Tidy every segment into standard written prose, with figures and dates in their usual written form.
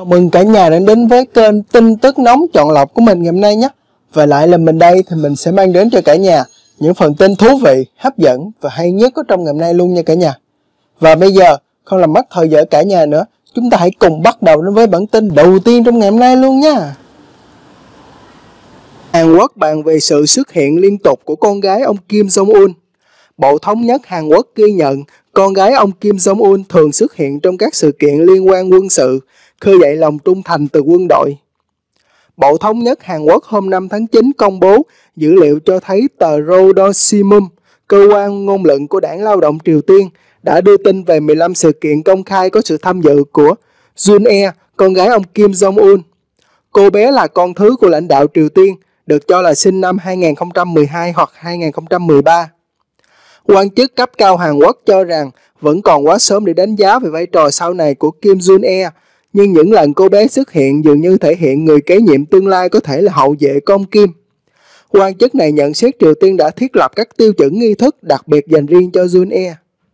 Chào mừng cả nhà đã đến với kênh tin tức nóng chọn lọc của mình ngày hôm nay nhé. Và lại là mình đây thì mình sẽ mang đến cho cả nhà những phần tin thú vị, hấp dẫn và hay nhất có trong ngày hôm nay luôn nha cả nhà. Và bây giờ không làm mất thời giờ cả nhà nữa, chúng ta hãy cùng bắt đầu đến với bản tin đầu tiên trong ngày hôm nay luôn nha. Hàn Quốc bàn về sự xuất hiện liên tục của con gái ông Kim Jong-un. Bộ Thống nhất Hàn Quốc ghi nhận con gái ông Kim Jong-un thường xuất hiện trong các sự kiện liên quan quân sự, khơi dậy lòng trung thành từ quân đội. Bộ Thống nhất Hàn Quốc hôm 5 tháng 9 công bố dữ liệu cho thấy tờ Rodong Sinmun, cơ quan ngôn luận của Đảng Lao động Triều Tiên, đã đưa tin về 15 sự kiện công khai có sự tham dự của Jun-e, con gái ông Kim Jong-un. Cô bé là con thứ của lãnh đạo Triều Tiên, được cho là sinh năm 2012 hoặc 2013. Quan chức cấp cao Hàn Quốc cho rằng vẫn còn quá sớm để đánh giá về vai trò sau này của Kim Jun-e, nhưng những lần cô bé xuất hiện dường như thể hiện người kế nhiệm tương lai có thể là hậu vệ của ông Kim. Quan chức này nhận xét Triều Tiên đã thiết lập các tiêu chuẩn nghi thức đặc biệt dành riêng cho Jun-e.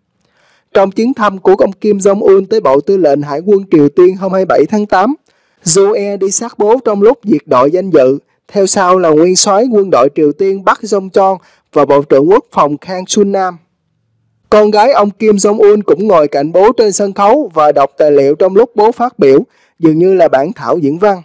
Trong chuyến thăm của ông Kim Jong-un tới Bộ Tư lệnh Hải quân Triều Tiên hôm 27 tháng 8, Jun-e đi sát bố trong lúc duyệt đội danh dự, theo sau là nguyên soái quân đội Triều Tiên Park Jong-chol và Bộ trưởng Quốc phòng Kang Sun-nam. Con gái ông Kim Jong-un cũng ngồi cạnh bố trên sân khấu và đọc tài liệu trong lúc bố phát biểu, dường như là bản thảo diễn văn.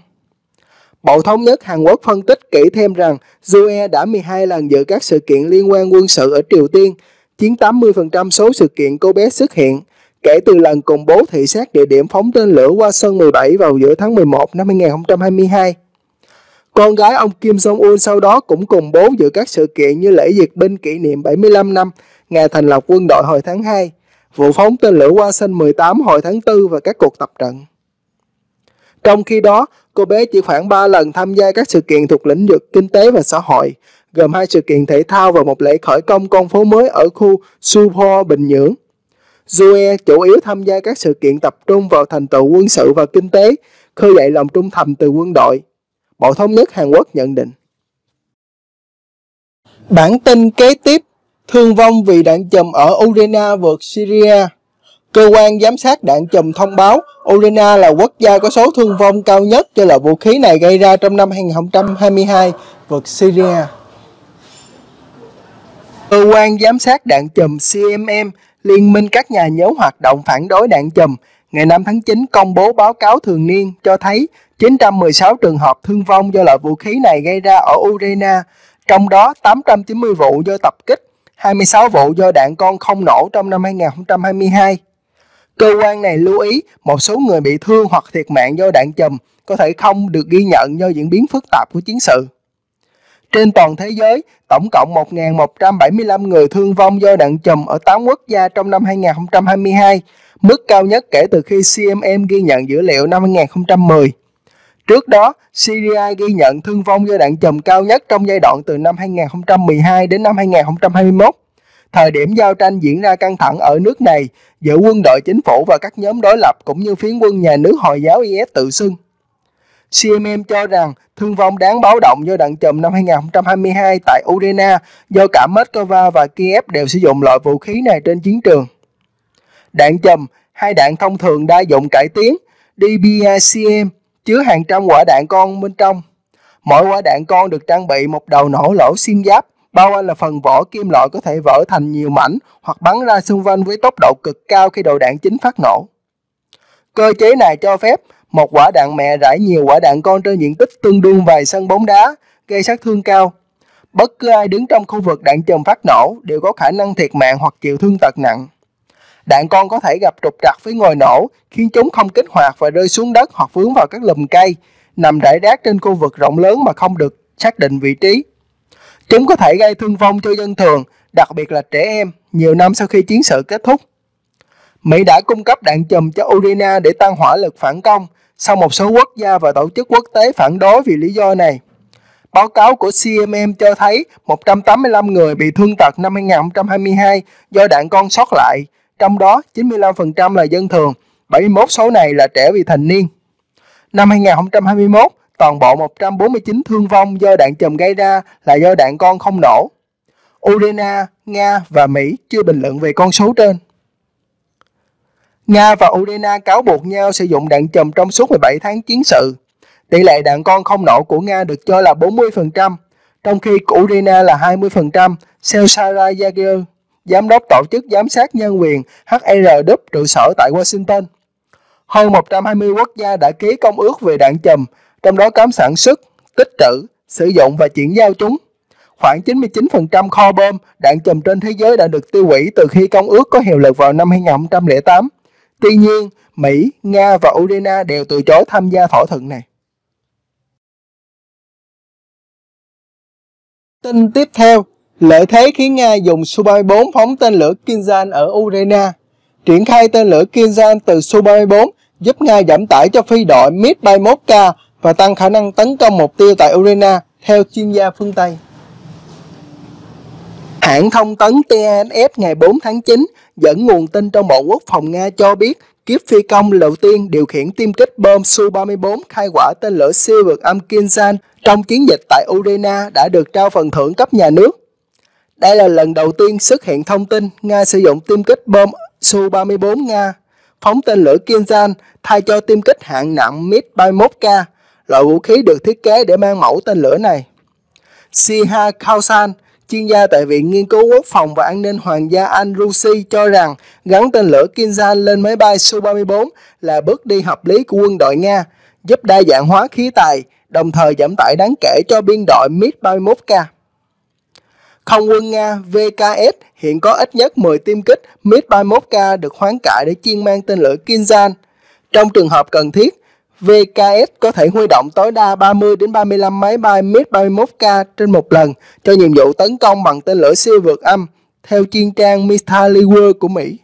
Bộ Thống nhất Hàn Quốc phân tích kỹ thêm rằng Jun-e đã 12 lần dự các sự kiện liên quan quân sự ở Triều Tiên, chiếm 80% số sự kiện cô bé xuất hiện, kể từ lần cùng bố thị sát địa điểm phóng tên lửa Hwasong 17 vào giữa tháng 11 năm 2022. Con gái ông Kim Jong-un sau đó cũng cùng bố dự các sự kiện như lễ duyệt binh kỷ niệm 75 năm ngày thành lập quân đội hồi tháng 2, vụ phóng tên lửa Hwasong 18 hồi tháng 4 và các cuộc tập trận. Trong khi đó, cô bé chỉ khoảng 3 lần tham gia các sự kiện thuộc lĩnh vực kinh tế và xã hội, gồm 2 sự kiện thể thao và một lễ khởi công con phố mới ở khu Supo, Bình Nhưỡng. Jun-e chủ yếu tham gia các sự kiện tập trung vào thành tựu quân sự và kinh tế, khơi dậy lòng trung thành từ quân đội. Bộ Thống nhất Hàn Quốc nhận định. Bản tin kế tiếp: thương vong vì đạn chùm ở Ukraine vượt Syria. Cơ quan giám sát đạn chùm thông báo Ukraine là quốc gia có số thương vong cao nhất do loại vũ khí này gây ra trong năm 2022, vượt Syria. Cơ quan giám sát đạn chùm CMM, Liên minh các nhà nhóm hoạt động phản đối đạn chùm, ngày 5 tháng 9 công bố báo cáo thường niên cho thấy 916 trường hợp thương vong do loại vũ khí này gây ra ở Ukraine, trong đó 890 vụ do tập kích, 26 vụ do đạn con không nổ trong năm 2022. Cơ quan này lưu ý một số người bị thương hoặc thiệt mạng do đạn chùm có thể không được ghi nhận do diễn biến phức tạp của chiến sự. Trên toàn thế giới, tổng cộng 1.175 người thương vong do đạn chùm ở 8 quốc gia trong năm 2022, mức cao nhất kể từ khi CMM ghi nhận dữ liệu năm 2010. Trước đó, Syria ghi nhận thương vong do đạn chùm cao nhất trong giai đoạn từ năm 2012 đến năm 2021, thời điểm giao tranh diễn ra căng thẳng ở nước này giữa quân đội chính phủ và các nhóm đối lập cũng như phiến quân nhà nước Hồi giáo IS tự xưng. CMM cho rằng thương vong đáng báo động do đạn chùm năm 2022 tại Ukraine do cả Moscow và Kiev đều sử dụng loại vũ khí này trên chiến trường. Đạn chùm, hay đạn thông thường đa dụng cải tiến, DBACM, chứa hàng trăm quả đạn con bên trong. Mỗi quả đạn con được trang bị một đầu nổ lỗ xuyên giáp, bao quanh là phần vỏ kim loại có thể vỡ thành nhiều mảnh hoặc bắn ra xung quanh với tốc độ cực cao khi đầu đạn chính phát nổ. Cơ chế này cho phép một quả đạn mẹ rải nhiều quả đạn con trên diện tích tương đương vài sân bóng đá, gây sát thương cao. Bất cứ ai đứng trong khu vực đạn chùm phát nổ đều có khả năng thiệt mạng hoặc chịu thương tật nặng. Đạn con có thể gặp trục trặc với ngòi nổ, khiến chúng không kích hoạt và rơi xuống đất hoặc vướng vào các lùm cây, nằm rải rác trên khu vực rộng lớn mà không được xác định vị trí. Chúng có thể gây thương vong cho dân thường, đặc biệt là trẻ em, nhiều năm sau khi chiến sự kết thúc. Mỹ đã cung cấp đạn chùm cho Ukraine để tăng hỏa lực phản công, sau một số quốc gia và tổ chức quốc tế phản đối vì lý do này. Báo cáo của CMM cho thấy 185 người bị thương tật năm 2022 do đạn con sót lại, trong đó 95% là dân thường, 71 số này là trẻ vị thành niên. Năm 2021, toàn bộ 149 thương vong do đạn chùm gây ra là do đạn con không nổ. Ukraine, Nga và Mỹ chưa bình luận về con số trên. Nga và Ukraine cáo buộc nhau sử dụng đạn chùm trong suốt 17 tháng chiến sự. Tỷ lệ đạn con không nổ của Nga được cho là 40%, trong khi của Ukraine là 20%, theo Sarah Yager, giám đốc tổ chức giám sát nhân quyền HRW trụ sở tại Washington. Hơn 120 quốc gia đã ký công ước về đạn chùm, trong đó cấm sản xuất, tích trữ, sử dụng và chuyển giao chúng. Khoảng 99% kho bom, đạn chùm trên thế giới đã được tiêu hủy từ khi công ước có hiệu lực vào năm 2008. Tuy nhiên, Mỹ, Nga và Ukraine đều từ chối tham gia thỏa thuận này. Tin tiếp theo, lợi thế khiến Nga dùng Su-34 phóng tên lửa Kinzhal ở Ukraine. Triển khai tên lửa Kinzhal từ Su-34 giúp Nga giảm tải cho phi đội MiG-31K và tăng khả năng tấn công mục tiêu tại Ukraine, theo chuyên gia phương Tây. Hãng thông tấn TASS ngày 4 tháng 9 dẫn nguồn tin trong Bộ Quốc phòng Nga cho biết kiếp phi công đầu tiên điều khiển tiêm kích bom Su-34 khai hỏa tên lửa siêu vượt âm Kinzhal trong chiến dịch tại Ukraine đã được trao phần thưởng cấp nhà nước. Đây là lần đầu tiên xuất hiện thông tin Nga sử dụng tiêm kích bom Su-34 Nga phóng tên lửa Kinzhal thay cho tiêm kích hạng nặng MiG-31K, loại vũ khí được thiết kế để mang mẫu tên lửa này. Siha Kausan, chuyên gia tại Viện Nghiên cứu Quốc phòng và An ninh Hoàng gia Anh Rusi cho rằng gắn tên lửa Kinzhal lên máy bay Su-34 là bước đi hợp lý của quân đội Nga, giúp đa dạng hóa khí tài, đồng thời giảm tải đáng kể cho biên đội MiG-31K. Không quân Nga VKS hiện có ít nhất 10 tiêm kích MiG-31K được hoán cải để chuyên mang tên lửa Kinzhal. Trong trường hợp cần thiết, VKS có thể huy động tối đa 30 đến 35 máy bay MiG-31K trên một lần cho nhiệm vụ tấn công bằng tên lửa siêu vượt âm, theo chuyên trang Mr. của Mỹ.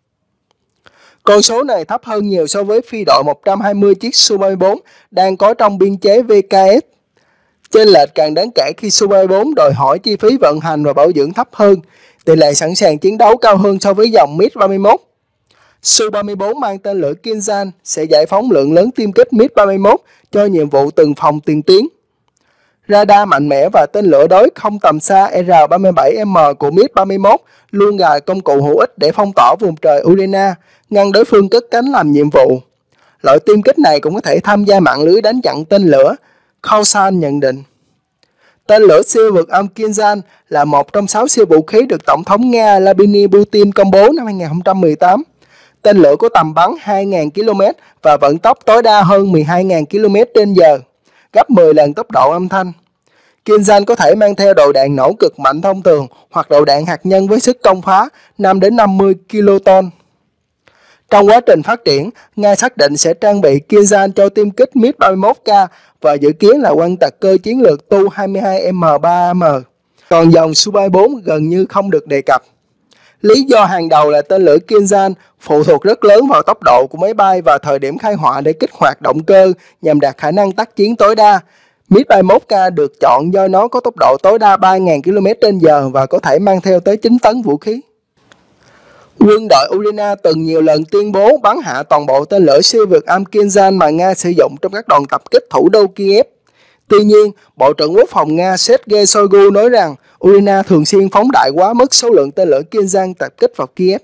Con số này thấp hơn nhiều so với phi đội 120 chiếc Su-34 đang có trong biên chế VKS. Chênh lệch càng đáng kể khi Su-34 đòi hỏi chi phí vận hành và bảo dưỡng thấp hơn, tỷ lệ sẵn sàng chiến đấu cao hơn so với dòng MiG-31. Su-34 mang tên lửa Kinzhal sẽ giải phóng lượng lớn tiêm kích MiG-31 cho nhiệm vụ từng phòng tiền tuyến. Radar mạnh mẽ và tên lửa đối không tầm xa R-37M của MiG-31 luôn là công cụ hữu ích để phong tỏa vùng trời Ukraine, ngăn đối phương cất cánh làm nhiệm vụ. Loại tiêm kích này cũng có thể tham gia mạng lưới đánh chặn tên lửa, Kausan nhận định. Tên lửa siêu vượt âm Kinzhal là một trong 6 siêu vũ khí được Tổng thống Nga Vladimir Putin công bố năm 2018. Tên lửa có tầm bắn 2.000 km và vận tốc tối đa hơn 12.000 km/h, gấp 10 lần tốc độ âm thanh. Kinzhal có thể mang theo đầu đạn nổ cực mạnh thông thường hoặc đầu đạn hạt nhân với sức công phá 5 đến 50 kiloton. Trong quá trình phát triển, Nga xác định sẽ trang bị Kinzhal cho tiêm kích MiG-31K và dự kiến là quan tạc cơ chiến lược Tu-22M3AM. Còn dòng Su-34 gần như không được đề cập. Lý do hàng đầu là tên lửa Kinzhal phụ thuộc rất lớn vào tốc độ của máy bay và thời điểm khai hỏa để kích hoạt động cơ nhằm đạt khả năng tác chiến tối đa. MiG-31K được chọn do nó có tốc độ tối đa 3.000 km/h và có thể mang theo tới 9 tấn vũ khí. Quân đội Ukraine từng nhiều lần tuyên bố bắn hạ toàn bộ tên lửa siêu vượt âm Kinzhal mà Nga sử dụng trong các đòn tập kích thủ đô Kiev. Tuy nhiên, Bộ trưởng Quốc phòng Nga Sergei Shoigu nói rằng Ukraine thường xuyên phóng đại quá mức số lượng tên lửa Kinzhal tập kích vào Kiev.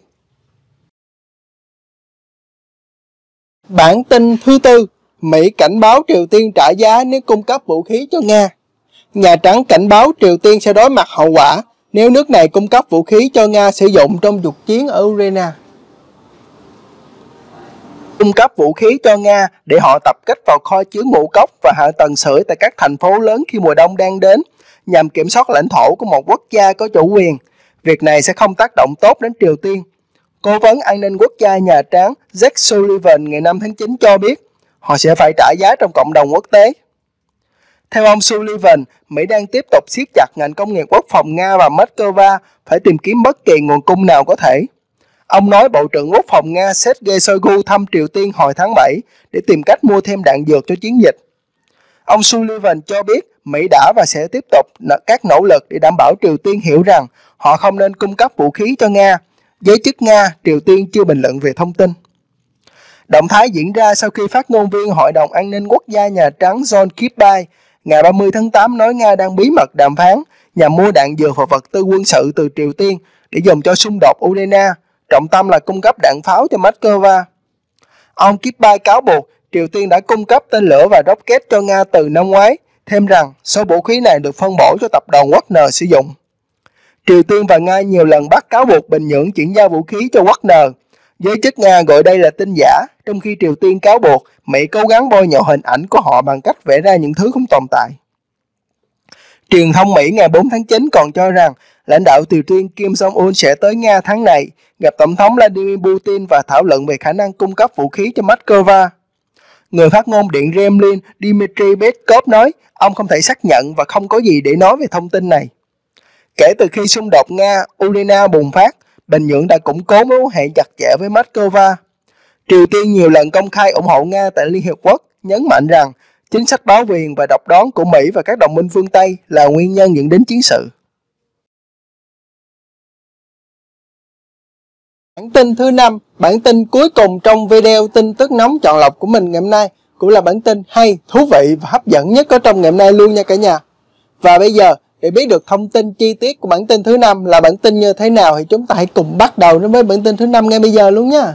Bản tin thứ tư, Mỹ cảnh báo Triều Tiên trả giá nếu cung cấp vũ khí cho Nga. Nhà Trắng cảnh báo Triều Tiên sẽ đối mặt hậu quả nếu nước này cung cấp vũ khí cho Nga sử dụng trong cuộc chiến ở Ukraine. Cung cấp vũ khí cho Nga để họ tập kích vào kho chứa ngũ cốc và hạ tầng sưởi tại các thành phố lớn khi mùa đông đang đến, nhằm kiểm soát lãnh thổ của một quốc gia có chủ quyền. Việc này sẽ không tác động tốt đến Triều Tiên. Cố vấn an ninh quốc gia Nhà Trắng Jake Sullivan ngày 5 tháng 9 cho biết họ sẽ phải trả giá trong cộng đồng quốc tế. Theo ông Sullivan, Mỹ đang tiếp tục siết chặt ngành công nghiệp quốc phòng Nga và Moscow phải tìm kiếm bất kỳ nguồn cung nào có thể. Ông nói Bộ trưởng Quốc phòng Nga Sergei Shoigu thăm Triều Tiên hồi tháng 7 để tìm cách mua thêm đạn dược cho chiến dịch. Ông Sullivan cho biết Mỹ đã và sẽ tiếp tục các nỗ lực để đảm bảo Triều Tiên hiểu rằng họ không nên cung cấp vũ khí cho Nga. Giới chức Nga, Triều Tiên chưa bình luận về thông tin. Động thái diễn ra sau khi phát ngôn viên Hội đồng An ninh Quốc gia Nhà Trắng John Kirby ngày 30 tháng 8 nói Nga đang bí mật đàm phán nhằm mua đạn dược và vật tư quân sự từ Triều Tiên để dùng cho xung đột Ukraine, trọng tâm là cung cấp đạn pháo cho Moscow. Ông Kirby cáo buộc Triều Tiên đã cung cấp tên lửa và rocket cho Nga từ năm ngoái, thêm rằng số vũ khí này được phân bổ cho tập đoàn Wagner sử dụng. Triều Tiên và Nga nhiều lần bắt cáo buộc Bình Nhưỡng chuyển giao vũ khí cho Wagner. Giới chức Nga gọi đây là tin giả, trong khi Triều Tiên cáo buộc Mỹ cố gắng bôi nhọ hình ảnh của họ bằng cách vẽ ra những thứ không tồn tại. Truyền thông Mỹ ngày 4 tháng 9 còn cho rằng lãnh đạo Triều Tiên Kim Jong-un sẽ tới Nga tháng này, gặp Tổng thống Vladimir Putin và thảo luận về khả năng cung cấp vũ khí cho Moscow. Người phát ngôn Điện Kremlin Dmitry Peskov nói ông không thể xác nhận và không có gì để nói về thông tin này. Kể từ khi xung đột Nga-Ukraine bùng phát, Bình Nhưỡng đã củng cố mối quan hệ chặt chẽ với Moscow. Triều Tiên nhiều lần công khai ủng hộ Nga tại Liên Hiệp Quốc, nhấn mạnh rằng chính sách bá quyền và độc đoán của Mỹ và các đồng minh phương Tây là nguyên nhân dẫn đến chiến sự. Bản tin thứ 5, bản tin cuối cùng trong video tin tức nóng chọn lọc của mình ngày hôm nay, cũng là bản tin hay, thú vị và hấp dẫn nhất có trong ngày hôm nay luôn nha cả nhà. Và bây giờ, để biết được thông tin chi tiết của bản tin thứ 5 là bản tin như thế nào thì chúng ta hãy cùng bắt đầu với bản tin thứ 5 ngay bây giờ luôn nha.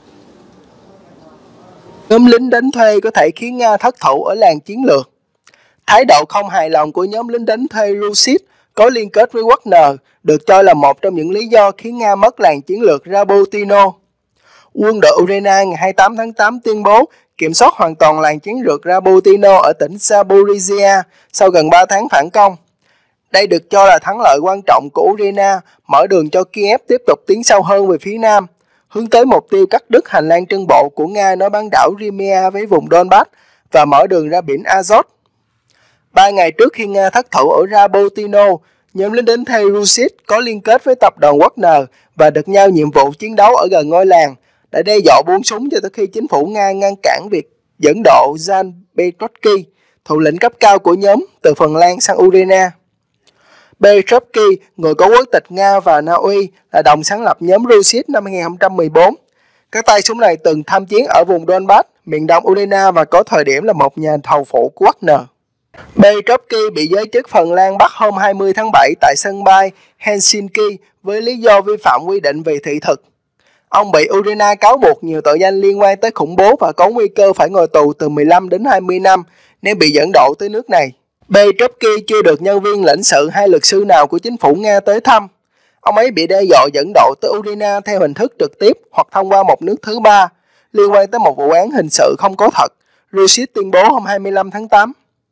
Nhóm lính đánh thuê có thể khiến Nga thất thủ ở làng chiến lược. Thái độ không hài lòng của nhóm lính đánh thuê Rusit có liên kết với Wagner được cho là một trong những lý do khiến Nga mất làng chiến lược Rabotino. Quân đội Ukraine ngày 28 tháng 8 tuyên bố kiểm soát hoàn toàn làng chiến lược Rabotino ở tỉnh Zaporizhia sau gần 3 tháng phản công. Đây được cho là thắng lợi quan trọng của Ukraine, mở đường cho Kiev tiếp tục tiến sâu hơn về phía nam, hướng tới mục tiêu cắt đứt hành lang trân bộ của Nga nối bán đảo Crimea với vùng Donbass và mở đường ra biển Azov. 3 ngày trước khi Nga thất thủ ở Rabotino, nhóm lính đánh thuê Rusit có liên kết với tập đoàn Wagner và được giao nhiệm vụ chiến đấu ở gần ngôi làng, đã đe dọa buông súng cho tới khi chính phủ Nga ngăn cản việc dẫn độ Jan Petrovsky, thủ lĩnh cấp cao của nhóm, từ Phần Lan sang Ukraine. Petrovsky, người có quốc tịch Nga và Na Uy, là đồng sáng lập nhóm Rusit năm 2014. Các tay súng này từng tham chiến ở vùng Donbass, miền đông Ukraine và có thời điểm là một nhà thầu phụ của Wagner. Petrovsky bị giới chức Phần Lan bắt hôm 20 tháng 7 tại sân bay Helsinki với lý do vi phạm quy định về thị thực. Ông bị Ukraine cáo buộc nhiều tội danh liên quan tới khủng bố và có nguy cơ phải ngồi tù từ 15 đến 20 năm nếu bị dẫn độ tới nước này. Petrovsky chưa được nhân viên lãnh sự hay luật sư nào của chính phủ Nga tới thăm. Ông ấy bị đe dọa dẫn độ tới Ukraine theo hình thức trực tiếp hoặc thông qua một nước thứ ba, liên quan tới một vụ án hình sự không có thật, Rusit tuyên bố hôm 25 tháng 8.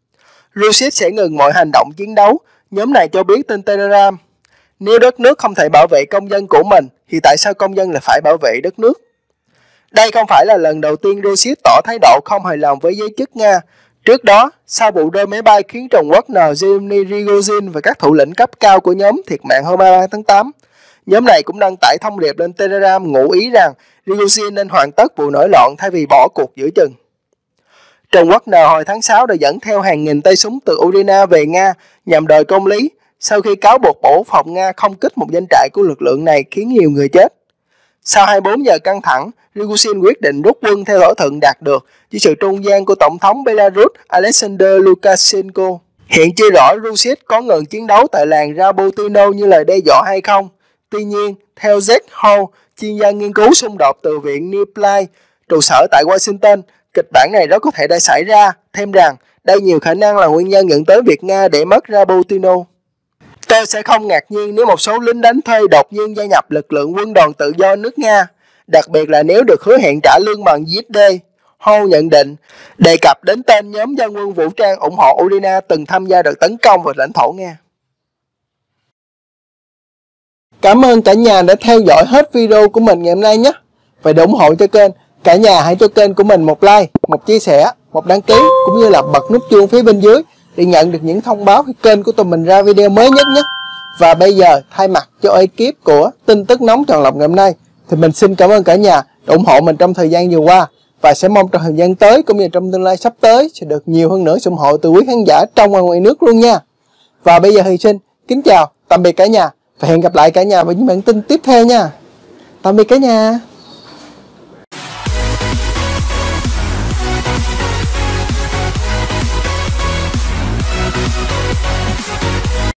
Rusit sẽ ngừng mọi hành động chiến đấu, nhóm này cho biết trên Telegram. Nếu đất nước không thể bảo vệ công dân của mình, thì tại sao công dân lại phải bảo vệ đất nước? Đây không phải là lần đầu tiên Rusit tỏ thái độ không hài lòng với giới chức Nga. Trước đó, sau vụ rơi máy bay khiến trùm Wagner Yevgeny Prigozhin và các thủ lĩnh cấp cao của nhóm thiệt mạng hôm 23 tháng 8, nhóm này cũng đăng tải thông điệp lên Telegram ngụ ý rằng Prigozhin nên hoàn tất vụ nổi loạn thay vì bỏ cuộc giữa chừng. Trùm Wagner hồi tháng 6 đã dẫn theo hàng nghìn tay súng từ Ukraine về Nga nhằm đòi công lý, sau khi cáo buộc Bộ Quốc phòng Nga không kích một doanh trại của lực lượng này khiến nhiều người chết. Sau 24 giờ căng thẳng, Prigozhin quyết định rút quân theo thỏa thuận đạt được dưới sự trung gian của Tổng thống Belarus Alexander Lukashenko. Hiện chưa rõ Rusit có ngừng chiến đấu tại làng Rabotino như lời đe dọa hay không. Tuy nhiên, theo Jack Hall, chuyên gia nghiên cứu xung đột từ Viện Niply, trụ sở tại Washington, kịch bản này rất có thể đã xảy ra, thêm rằng đây nhiều khả năng là nguyên nhân dẫn tới việc Nga để mất Rabotino. Tôi sẽ không ngạc nhiên nếu một số lính đánh thuê đột nhiên gia nhập lực lượng quân đoàn tự do nước Nga, đặc biệt là nếu được hứa hẹn trả lương bằng USD. Hall nhận định, đề cập đến tên nhóm dân quân vũ trang ủng hộ Ukraine từng tham gia đợt tấn công vào lãnh thổ Nga. Cảm ơn cả nhà đã theo dõi hết video của mình ngày hôm nay nhé. Và để ủng hộ cho kênh, cả nhà hãy cho kênh của mình một like, một chia sẻ, một đăng ký cũng như là bật nút chuông phía bên dưới để nhận được những thông báo khi kênh của tụi mình ra video mới nhất nhé. Và bây giờ thay mặt cho ekip của tin tức nóng chọn lọc ngày hôm nay thì mình xin cảm ơn cả nhà đã ủng hộ mình trong thời gian vừa qua, và sẽ mong trong thời gian tới cũng như trong tương lai sắp tới sẽ được nhiều hơn nữa sự ủng hộ từ quý khán giả trong và ngoài nước luôn nha. Và bây giờ thì xin kính chào, tạm biệt cả nhà và hẹn gặp lại cả nhà vào những bản tin tiếp theo nha. Tạm biệt cả nhà.